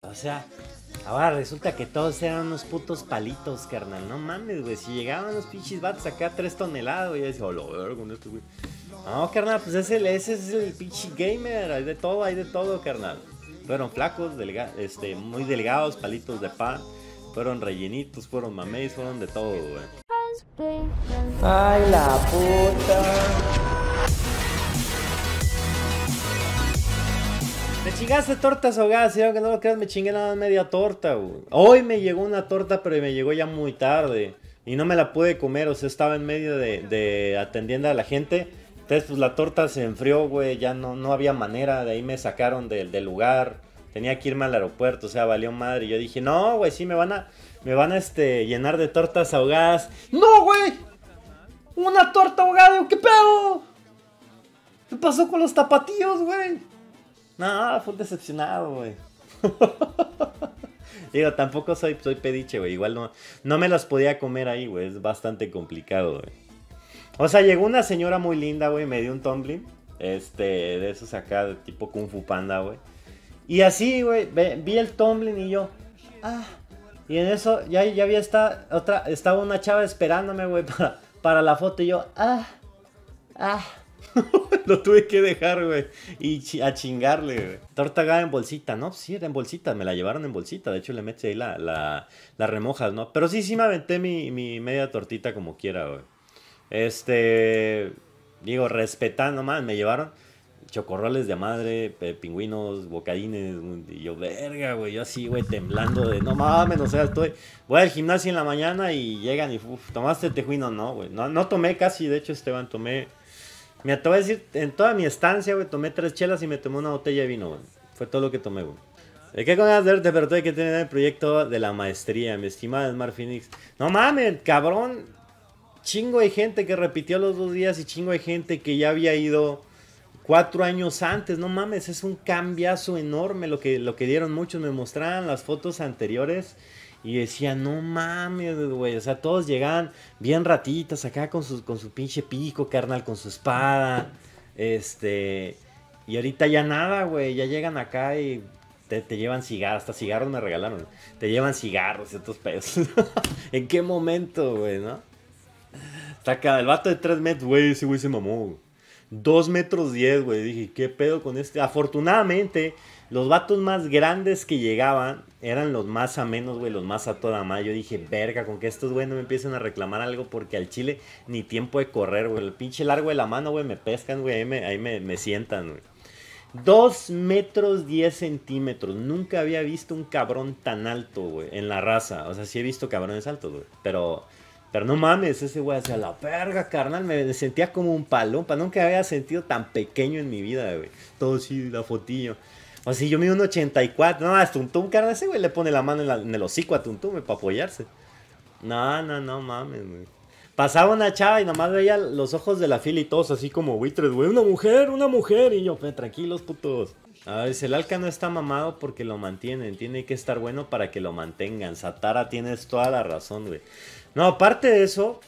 O sea, ahora resulta que todos eran unos putos palitos, carnal. No mames, güey. Si llegaban los pinches vatos acá 3 toneladas, güey. Yo decía, hola, verga con esto, güey. No, carnal, pues ese es el pinche gamer. Hay de todo, carnal. Fueron flacos, muy delgados, palitos de pan. Fueron rellenitos, fueron mameis, fueron de todo, güey. Ay, la puta. Me chingaste tortas ahogadas, y aunque no lo creas, me chingué nada más media torta, güey. Hoy me llegó una torta, pero me llegó ya muy tarde. Y no me la pude comer, o sea, estaba en medio de atendiendo a la gente. Entonces, pues la torta se enfrió, güey, ya no había manera. De ahí me sacaron del lugar. Tenía que irme al aeropuerto, o sea, valió madre. Y yo dije, no, güey, sí, me van a llenar de tortas ahogadas. ¡No, güey! ¡Una torta ahogada! ¿Qué pedo? ¿Qué pasó con los tapatíos, güey? No, fue un decepcionado, güey. Digo, tampoco soy pediche, güey. Igual no me las podía comer ahí, güey. Es bastante complicado, güey. O sea, llegó una señora muy linda, güey. Me dio un tumbling. De esos acá, de tipo Kung Fu Panda, güey. Y así, güey, vi el tumbling y yo... Ah. Y en eso ya había estaba una chava esperándome, güey, para la foto. Y yo... Ah. Lo tuve que dejar, güey. Y a chingarle, güey. Torta ahogada en bolsita, ¿no? Sí, era en bolsita. Me la llevaron en bolsita. De hecho, le metes ahí la remojas, ¿no? Pero sí me aventé mi media tortita como quiera, güey. Digo, respetando, man. Me llevaron chocorroles de madre, pingüinos, bocadines. Y yo, verga, güey. Yo así, güey, temblando de no mames. O sea, voy al gimnasio en la mañana y llegan y, ¿tomaste tejuino? No, güey. No tomé casi. De hecho, Esteban, tomé. Mira, te voy a decir, en toda mi estancia, güey, tomé 3 chelas y me tomé una botella de vino, güey. Fue todo lo que tomé, güey. Me quedé con ganas de verte, pero tuve que tener el proyecto de la maestría, mi estimada Smart Phoenix. No mames, cabrón. Chingo de gente que repitió los 2 días y chingo de gente que ya había ido 4 años antes. No mames, es un cambiazo enorme lo que dieron muchos. Me mostraban las fotos anteriores. Y decía, no mames, güey. O sea, todos llegaban bien ratitas acá con su pinche pico, carnal, con su espada. Y ahorita ya nada, güey. Ya llegan acá y te llevan cigarros. Hasta cigarros me regalaron. Te llevan cigarros y otros pedos. ¿En qué momento, güey, no? Está acá, el vato de 3 metros, güey. Ese güey se mamó, güey. 2 metros 10, güey. Dije, ¿qué pedo con este? Afortunadamente, los vatos más grandes que llegaban eran los más amenos, güey, los más a toda madre. Yo dije, verga, con que estos güey no me empiecen a reclamar algo porque al chile ni tiempo de correr, güey. El pinche largo de la mano, güey, me pescan, güey, ahí me sientan, güey. 2 metros 10 centímetros. Nunca había visto un cabrón tan alto, güey, en la raza. O sea, sí he visto cabrones altos, güey, pero no mames, ese güey hacia la verga, carnal. Me sentía como un palompa. Nunca había sentido tan pequeño en mi vida, güey. Todo así, la fotillo. O sea, yo mido un 84. No, es Tuntum, carnal. Ese güey le pone la mano en el hocico a Tuntum, güey, para apoyarse. No mames, güey. Pasaba una chava y nomás veía los ojos de la fila y todos así como buitres, güey. Una mujer. Y yo, pues, tranquilos, putos. A ver, el Alca no está mamado porque lo mantienen. Tiene que estar bueno para que lo mantengan. Satara, tienes toda la razón, güey. No, aparte de eso,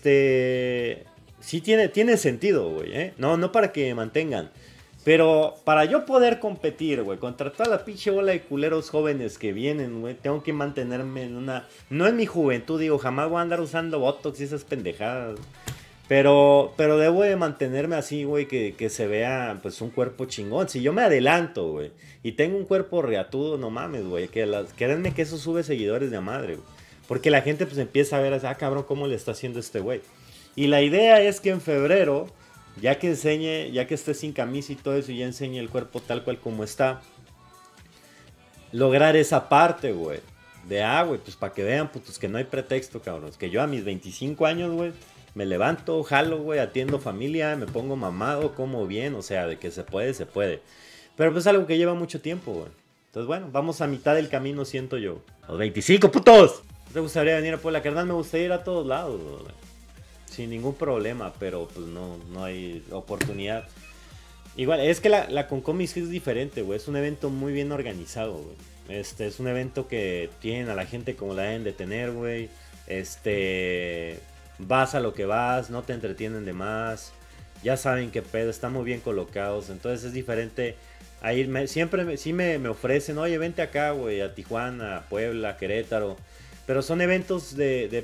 sí tiene sentido, güey, ¿eh? No para que me mantengan. Pero para yo poder competir, güey, contra toda la pinche bola de culeros jóvenes que vienen, güey, tengo que mantenerme en una... No en mi juventud, digo, jamás voy a andar usando Botox y esas pendejadas. Pero debo de mantenerme así, güey, que se vea, pues, un cuerpo chingón. Si yo me adelanto, güey, y tengo un cuerpo reatudo, no mames, güey, créanme que eso sube seguidores de madre, güey. Porque la gente, pues, empieza a ver, cabrón, ¿cómo le está haciendo este güey? Y la idea es que en febrero... ya que esté sin camisa y todo eso y ya enseñe el cuerpo tal cual como está, lograr esa parte, güey, güey, pues para que vean, putos, que no hay pretexto, cabrones, que yo a mis 25 años, güey, me levanto, jalo, güey, atiendo familia, me pongo mamado, como bien, o sea, de que se puede, pero pues es algo que lleva mucho tiempo, güey. Entonces, bueno, vamos a mitad del camino, siento yo. ¡Los 25, putos! ¿No te gustaría venir a Puebla, carnal? Me gustaría ir a todos lados, güey. Sin ningún problema, pero pues no hay oportunidad. Igual, es que la Concomics es diferente, güey. Es un evento muy bien organizado, güey. Es un evento que tienen a la gente como la deben de tener, güey. Vas a lo que vas, no te entretienen de más. Ya saben qué pedo, están muy bien colocados. Entonces es diferente A irme, siempre sí me ofrecen, oye, vente acá, güey, a Tijuana, a Puebla, Querétaro. Pero son eventos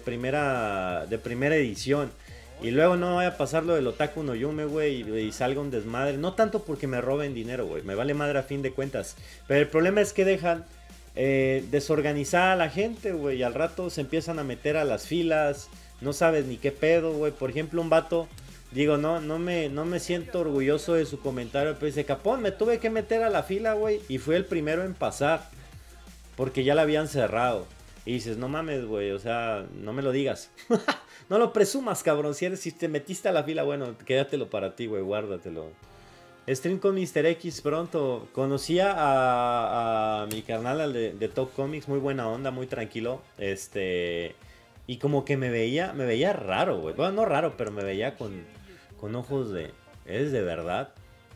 de primera edición. Y luego no vaya a pasar lo del Otaku no Yume, güey, y salga un desmadre. No tanto porque me roben dinero, güey, me vale madre a fin de cuentas. Pero el problema es que dejan desorganizada a la gente, güey, y al rato se empiezan a meter a las filas. No sabes ni qué pedo, güey. Por ejemplo, un vato, digo, no me siento orgulloso de su comentario, pero dice, Capón, me tuve que meter a la fila, güey, y fui el primero en pasar, porque ya la habían cerrado. Y dices, no mames, güey, o sea, no me lo digas. No lo presumas, cabrón. Si te metiste a la fila, bueno, quédatelo para ti, güey, guárdatelo. Stream con Mr. X pronto. Conocía a mi carnal, al de Top Comics, muy buena onda, muy tranquilo. Y como que me veía raro, güey. Bueno, no raro, pero me veía con ojos de, ¿eres de verdad?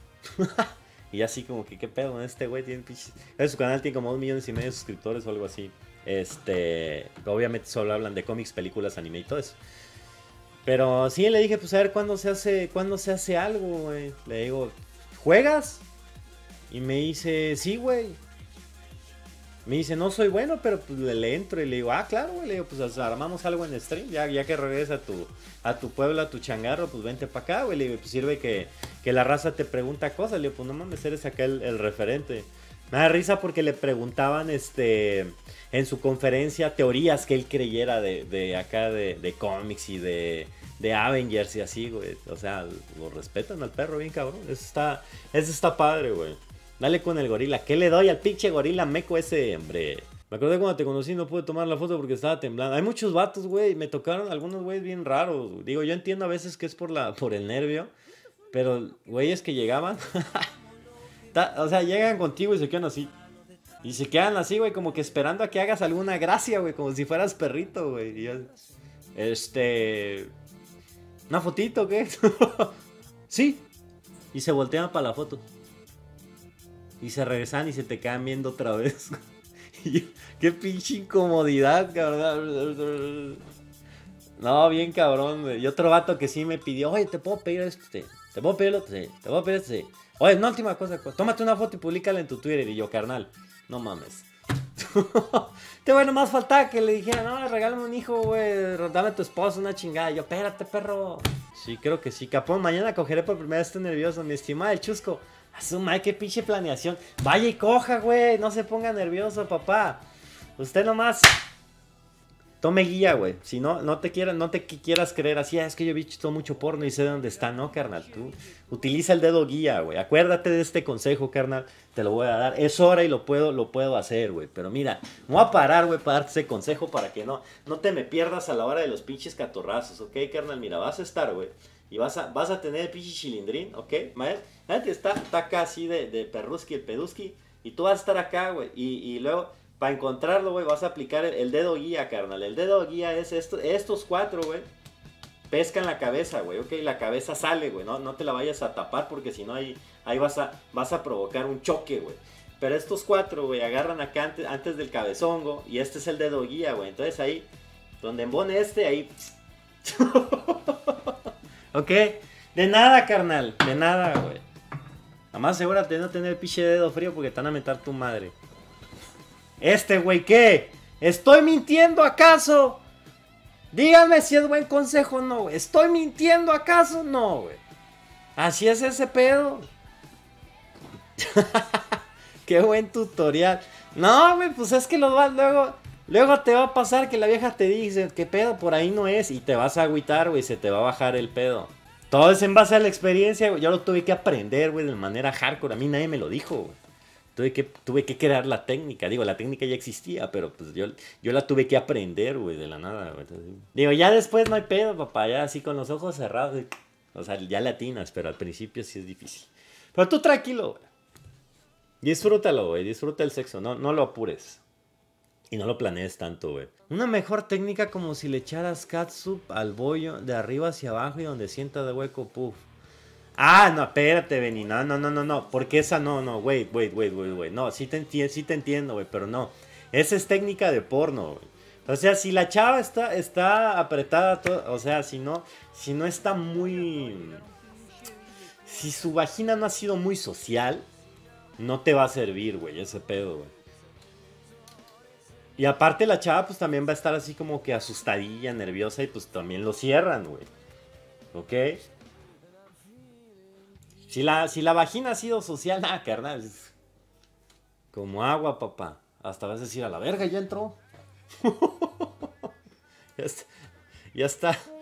Y así como que, ¿qué pedo con este güey? Su canal tiene como 2,5 millones de suscriptores o algo así. Obviamente solo hablan de cómics, películas, anime y todo eso. Pero sí le dije, pues a ver cuándo se hace algo, güey. Le digo, ¿juegas? Y me dice, sí, güey. Me dice, no soy bueno, pero pues le entro y le digo, ah, claro, güey. Le digo, pues armamos algo en stream. Ya que regresa a tu pueblo, a tu changarro, pues vente para acá, güey. Le digo, pues sirve que la raza te pregunta cosas. Le digo, pues no mames, eres acá el referente. Me da risa porque le preguntaban en su conferencia teorías que él creyera de acá de cómics y de Avengers y así, güey. O sea, lo respetan al perro bien cabrón. Eso está padre, güey. Dale con el gorila. ¿Qué le doy al pinche gorila meco ese, hombre? Me acordé cuando te conocí, no pude tomar la foto porque estaba temblando. Hay muchos vatos, güey. Me tocaron algunos güeyes bien raros. Digo, yo entiendo a veces que es por el nervio. Pero güeyes que llegaban... O sea, llegan contigo y se quedan así. Y se quedan así, güey, como que esperando a que hagas alguna gracia, güey. Como si fueras perrito, güey. Y yo, ¿una fotito o qué? Sí. Y se voltean para la foto. Y se regresan y se te quedan viendo otra vez. Y yo, qué pinche incomodidad, cabrón. No, bien cabrón, güey. Y otro vato que sí me pidió, oye, ¿te puedo pedir esto? ¿Te puedo pedir otro? ¿Te puedo pedir esto? Oye, una última cosa, tómate una foto y públicala en tu Twitter. Y yo, carnal, no mames. Te bueno, más faltaba que le dijera, no, regálame un hijo, güey, dame a tu esposa una chingada. Y yo, espérate, perro. Sí, creo que sí. Capón, mañana cogeré por primera vez, estoy nervioso. Mi estimada el Chusco. Asuma, qué pinche planeación. Vaya y coja, güey. No se ponga nervioso, papá. Usted nomás tome guía, güey. Si no te quieras creer así, es que yo he visto mucho porno y sé dónde está. No, carnal, tú utiliza el dedo guía, güey. Acuérdate de este consejo, carnal. Te lo voy a dar. Es hora y lo puedo hacer, güey. Pero mira, me voy a parar, güey, para darte ese consejo para que no te me pierdas a la hora de los pinches catorrazos, ¿ok, carnal? Mira, vas a estar, güey. Y vas a tener el pinche chilindrín, ¿ok? Está acá así de perruski, el peduski. Y tú vas a estar acá, güey. Y luego... Para encontrarlo, güey, vas a aplicar el dedo guía, carnal. El dedo guía es estos 4, güey. Pescan la cabeza, güey. Ok, la cabeza sale, güey. No te la vayas a tapar porque si no ahí vas a provocar un choque, güey. Pero estos 4, güey, agarran acá antes del cabezongo. Y este es el dedo guía, güey. Entonces ahí, donde embone ahí. Ok. De nada, carnal. De nada, güey. Nada más asegúrate de no tener el pinche dedo frío porque te van a meter tu madre. Güey, ¿qué? ¿Estoy mintiendo acaso? Díganme si es buen consejo o no, güey. ¿Estoy mintiendo acaso? No, güey. Así es ese pedo. Qué buen tutorial. No, güey, pues es que luego te va a pasar que la vieja te dice, ¿qué pedo? Por ahí no es. Y te vas a agüitar, güey, se te va a bajar el pedo. Todo es en base a la experiencia, güey. Yo lo tuve que aprender, güey, de manera hardcore. A mí nadie me lo dijo, güey. Tuve que crear la técnica. Digo, la técnica ya existía, pero pues yo la tuve que aprender, güey, de la nada, güey. Digo, ya después no hay pedo, papá. Ya así con los ojos cerrados, güey. O sea, ya latinas, pero al principio sí es difícil. Pero tú tranquilo, güey. Disfrútalo, güey. Disfruta el sexo. No lo apures. Y no lo planees tanto, güey. Una mejor técnica como si le echaras catsup al bollo de arriba hacia abajo y donde sienta de hueco, puff. Ah, no, espérate, Benny, no, porque esa no, wait, no, sí te entiendo, güey, pero no, esa es técnica de porno, güey. O sea, si la chava está apretada, o sea, si no está muy, si su vagina no ha sido muy social, no te va a servir, güey, ese pedo, güey. Y aparte la chava pues también va a estar así como que asustadilla, nerviosa y pues también lo cierran, güey. ¿Ok? Si la vagina ha sido social, nada, carnal. Es como agua, papá. Hasta vas a decir, a la verga, ya entró. Ya está. Ya está.